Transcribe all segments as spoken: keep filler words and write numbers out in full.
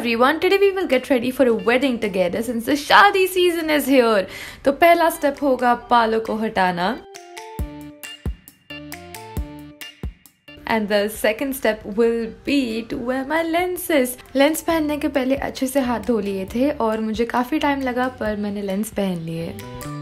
everyone, today we will get ready for a wedding together since the शादी season is here. तो पहला step होगा बालों को हटाना. And the second step will be to wear my lenses. Lens पहनने के पहले अच्छे से हाथ धो लिए थे और मुझे काफ़ी टाइम लगा पर मैंने लेंस पहन लिए.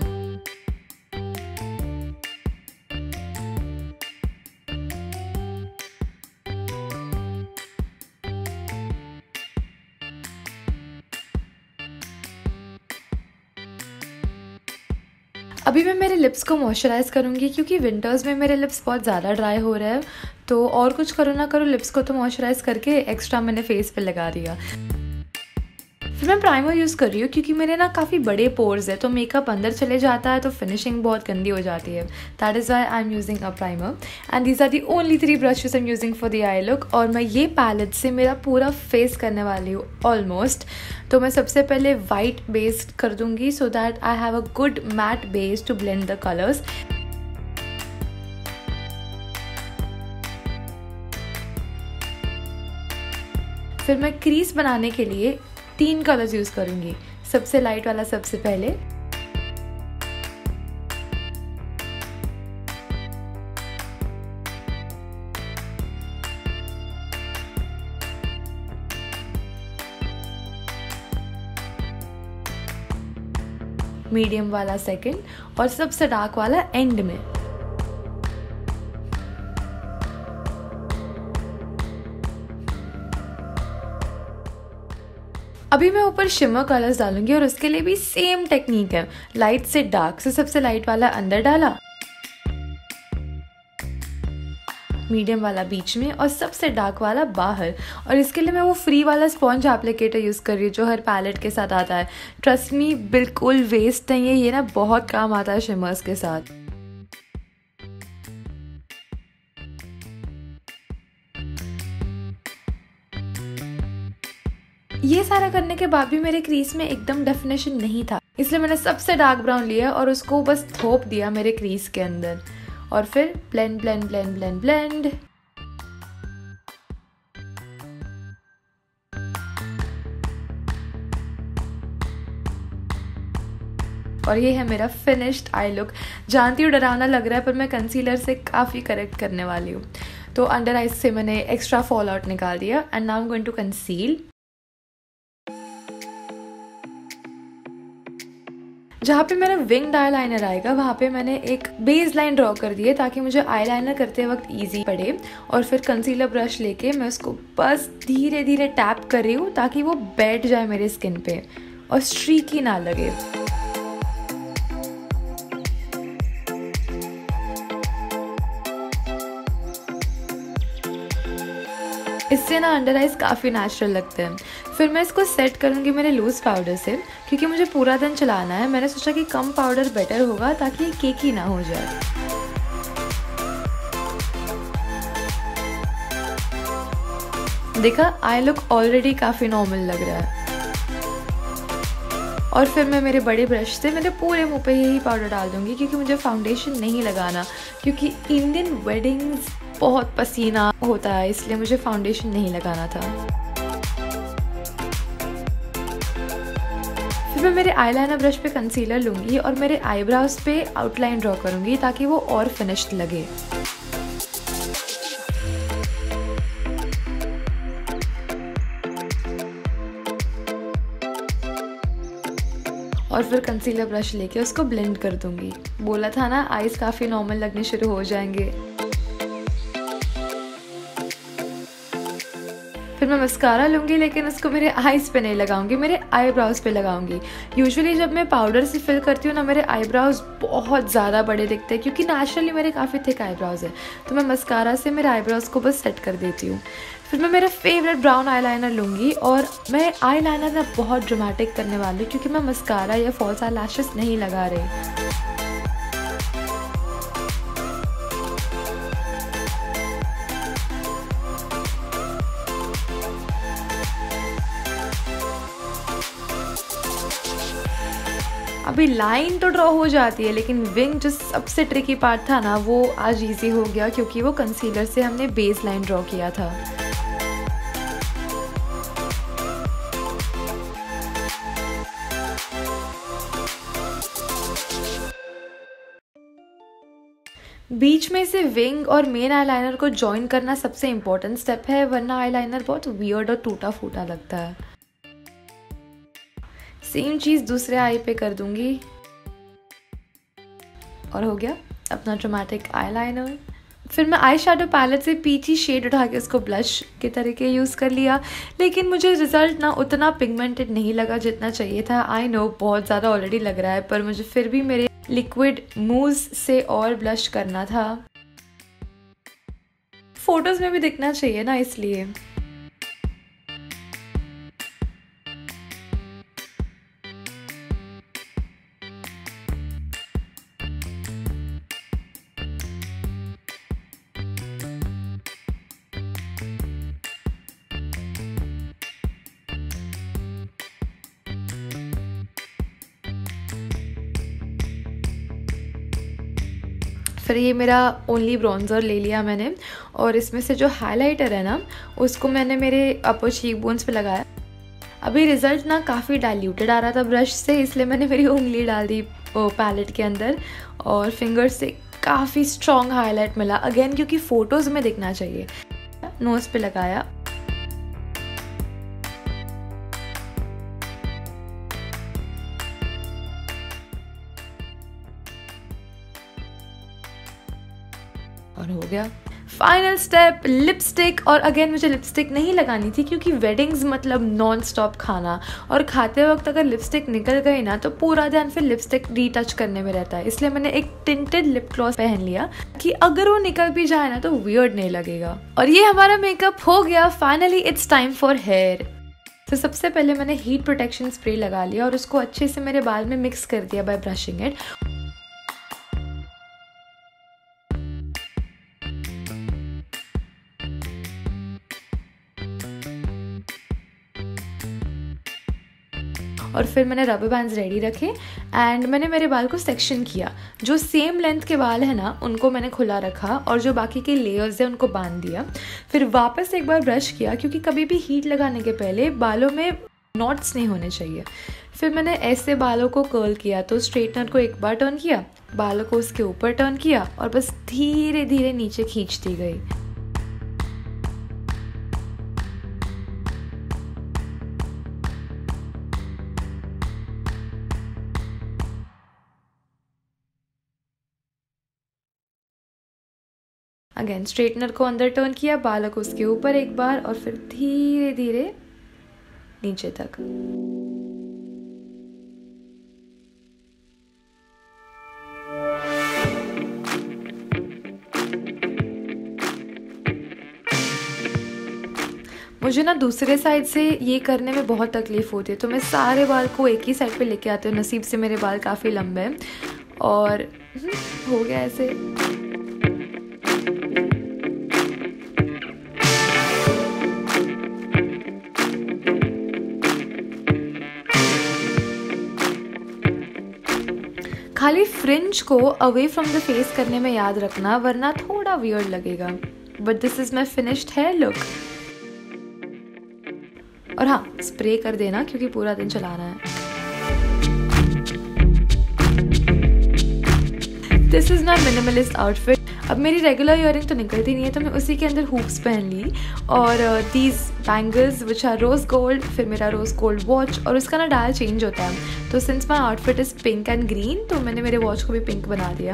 अभी मैं मेरे लिप्स को मॉइस्चराइज करूँगी क्योंकि विंटर्स में मेरे लिप्स बहुत ज़्यादा ड्राई हो रहे हैं. तो और कुछ करो ना करो लिप्स को तो मॉइस्चराइज करके एक्स्ट्रा मैंने फेस पे लगा दिया. फिर मैं प्राइमर यूज़ कर रही हूँ क्योंकि मेरे ना काफ़ी बड़े पोर्स है तो मेकअप अंदर चले जाता है तो फिनिशिंग बहुत गंदी हो जाती है. That is why I am using a primer and these are the only three brushes I am using for the eye look. और मैं ये पैलेट से मेरा पूरा फेस करने वाली हूँ ऑलमोस्ट. तो मैं सबसे पहले वाइट बेस्ड कर दूँगी so that I have a good matte base to blend the colours. फिर मैं क्रीज बनाने के लिए तीन कलर्स यूज़ करूँगी. सबसे लाइट वाला सबसे पहले, मीडियम वाला सेकंड और सबसे डार्क वाला एंड में. अभी मैं ऊपर शिमर कलर्स डालूंगी और उसके लिए भी सेम टेक्निक है. लाइट से डार्क से सबसे लाइट वाला अंदर डाला, मीडियम वाला बीच में और सबसे डार्क वाला बाहर. और इसके लिए मैं वो फ्री वाला स्पॉन्ज एप्लीकेटर यूज़ कर रही हूँ जो हर पैलेट के साथ आता है. ट्रस्ट मी, बिल्कुल वेस्ट नहीं है ये ना, बहुत काम आता है शिमर्स के साथ. ये सारा करने के बाद भी मेरे क्रीज में एकदम डेफिनेशन नहीं था, इसलिए मैंने सबसे डार्क ब्राउन लिया और उसको बस थोप दिया मेरे क्रीज के अंदर. और फिर blend blend blend blend blend. और ये है मेरा फिनिश्ड आई लुक. जानती हूँ डरावना लग रहा है पर मैं कंसीलर से काफ़ी करेक्ट करने वाली हूँ. तो अंडर आइज से मैंने एक्स्ट्रा फॉल आउट निकाल दिया and now I am going to conceal. जहाँ पे मेरा विंग्ड आई लाइनर आएगा वहाँ पे मैंने एक बेस लाइन ड्रॉ कर दी है ताकि मुझे आई लाइनर करते वक्त इजी पड़े. और फिर कंसीलर ब्रश लेके मैं उसको बस धीरे धीरे टैप कर रही हूँ ताकि वो बैठ जाए मेरे स्किन पे और स्ट्रीकी ना लगे. इससे ना अंडर आइज काफ़ी नेचुरल लगते हैं. फिर मैं इसको सेट करूँगी मेरे लूज़ पाउडर से क्योंकि मुझे पूरा दिन चलाना है. मैंने सोचा कि कम पाउडर बेटर होगा ताकि ये केकी ना हो जाए. देखा, आई लुक ऑलरेडी काफ़ी नॉर्मल लग रहा है. और फिर मैं मेरे बड़े ब्रश से मेरे पूरे मुंह पे यही पाउडर डाल दूँगी क्योंकि मुझे फाउंडेशन नहीं लगाना, क्योंकि इंडियन वेडिंग्स बहुत पसीना होता है इसलिए मुझे फाउंडेशन नहीं लगाना था. फिर मैं मेरे आईलाइनर ब्रश पे कंसीलर लूँगी और मेरे आईब्राउज पे आउटलाइन ड्रॉ करूँगी ताकि वो और फिनिश्ड लगे. और फिर कंसीलर ब्रश लेके उसको ब्लेंड कर दूँगी. बोला था ना आईज काफ़ी नॉर्मल लगने शुरू हो जाएंगे. फिर मैं मस्कारा लूँगी लेकिन उसको मेरे आईज पे नहीं लगाऊंगी, मेरे आईब्राउज पे लगाऊंगी. यूजुअली जब मैं पाउडर से फिल करती हूँ ना मेरे आईब्राउज बहुत ज़्यादा बड़े दिखते हैं क्योंकि नेचुरली मेरे काफ़ी थिक आईब्राउज है. तो मैं मस्कारा से मेरे आईब्राउज को बस सेट कर देती हूँ. फिर मैं मेरा फेवरेट ब्राउन आईलाइनर लूँगी और मैं आईलाइनर ना बहुत ड्रामेटिक करने वाली हूँ क्योंकि मैं मस्कारा या फॉल्स आई लैशेस नहीं लगा रही. अभी लाइन तो ड्रॉ हो जाती है लेकिन विंग जो सबसे ट्रिकी पार्ट था ना वो आज इजी हो गया क्योंकि वो कंसीलर से हमने बेस लाइन ड्रॉ किया था. बीच में से विंग और मेन आईलाइनर को जॉइन करना सबसे इम्पोर्टेंट स्टेप है, वरना आईलाइनर बहुत वियर्ड और टूटा फूटा लगता है। सेम चीज़ दूसरे आई पे कर दूंगी और हो गया अपना ड्रामेटिक आईलाइनर। फिर मैं आई शेडो पैलेट से पीची शेड उठा के उसको ब्लश के तरीके यूज़ कर लिया, लेकिन मुझे रिजल्ट ना उतना पिगमेंटेड नहीं लगा जितना चाहिए था। आई नो बहुत ज़्यादा ऑलरेडी लग रहा है, पर मुझे फिर भी मेरे लिक्विड मूज से और ब्लश करना था, फोटोज़ में भी दिखना चाहिए ना, इसलिए। फिर ये मेरा ओनली ब्रॉन्ज़र ले लिया मैंने, और इसमें से जो हाइलाइटर है ना उसको मैंने मेरे अपर चीक बोन्स पे लगाया। अभी रिज़ल्ट ना काफ़ी डाइल्यूटेड आ रहा था ब्रश से, इसलिए मैंने मेरी उंगली डाल दी पैलेट के अंदर और फिंगर से काफ़ी स्ट्रॉन्ग हाईलाइट मिला अगेन, क्योंकि फ़ोटोज़ में दिखना चाहिए। नोज़ पे लगाया, और हो गया। फाइनल स्टेप लिपस्टिक, और अगेन मुझे लिपस्टिक नहीं लगानी थी क्योंकि वेडिंग्स मतलब नॉन स्टॉप खाना, और खाते वक्त अगर लिपस्टिक निकल गई ना तो पूरा ध्यान फिर लिपस्टिक रीटच करने में रहता है। इसलिए मैंने एक टिंटेड लिप ग्लॉस पहन लिया कि अगर वो निकल भी जाए ना तो वियर्ड नहीं लगेगा। और ये हमारा मेकअप हो गया। Finally it's time for hair. तो सबसे पहले मैंने हीट प्रोटेक्शन स्प्रे लगा लिया और उसको अच्छे से मेरे बाल में मिक्स कर दिया बाय ब्रशिंग इट। और फिर मैंने रबर बैंड्स रेडी रखे एंड मैंने मेरे बाल को सेक्शन किया। जो सेम लेंथ के बाल है ना उनको मैंने खुला रखा और जो बाकी के लेयर्स है उनको बांध दिया। फिर वापस एक बार ब्रश किया क्योंकि कभी भी हीट लगाने के पहले बालों में नॉट्स नहीं होने चाहिए। फिर मैंने ऐसे बालों को कर्ल किया, तो स्ट्रेटनर को एक बार टर्न किया, बालों को उसके ऊपर टर्न किया और बस धीरे धीरे नीचे खींचती गई। अगेन स्ट्रेटनर को अंदर टर्न किया, बालों को उसके ऊपर एक बार और फिर धीरे धीरे नीचे तक। मुझे ना दूसरे साइड से ये करने में बहुत तकलीफ होती है, तो मैं सारे बाल को एक ही साइड पे लेके आती हूँ। नसीब से मेरे बाल काफ़ी लंबे हैं और हो गया ऐसे। खाली फ्रिंज को अवे फ्रॉम द फेस करने में याद रखना, वरना थोड़ा वियर्ड लगेगा। But this is my finished hair look. और हाँ, स्प्रे कर देना क्योंकि पूरा दिन चलाना है। This is my minimalist outfit. अब मेरी रेगुलर ईयरिंग तो निकलती नहीं है, तो मैं उसी के अंदर हुप्स पहन ली और these bangles which are rose gold, फिर मेरा रोज गोल्ड वॉच, और उसका ना डायल चेंज होता है। तो since my outfit is pink and green, तो मैंने मेरे वॉच को भी पिंक बना दिया।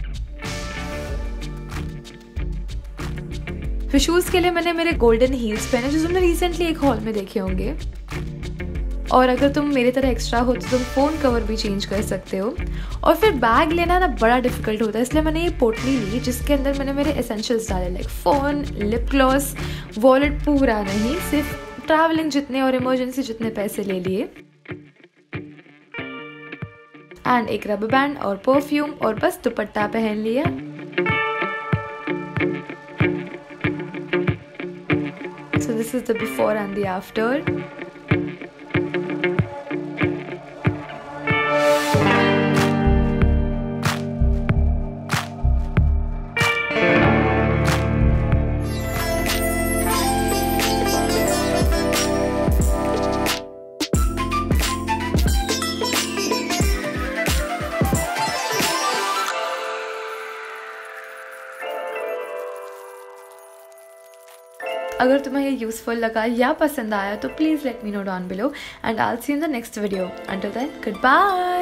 फिर शूज़ के लिए मैंने मेरे गोल्डन हील्स पहने जो तुमने रिसेंटली एक हॉल में देखे होंगे। और अगर तुम मेरी तरह एक्स्ट्रा हो तो तुम फ़ोन कवर भी चेंज कर सकते हो। और फिर बैग लेना ना बड़ा डिफिकल्ट होता है, इसलिए मैंने ये पोटली ली जिसके अंदर मैंने मेरे एसेंशियल्स डाले, like phone, lip gloss, wallet, पूरा नहीं, सिर्फ ट्रैवलिंग जितने और इमरजेंसी जितने पैसे ले लिए, एंड एक रबर बैंड और परफ्यूम, और बस दुपट्टा पहन लिया। So this is the before and the after. अगर तुम्हें ये यूज़फुल लगा या पसंद आया तो please let me know down below and I will see you in the next video. Until then good bye.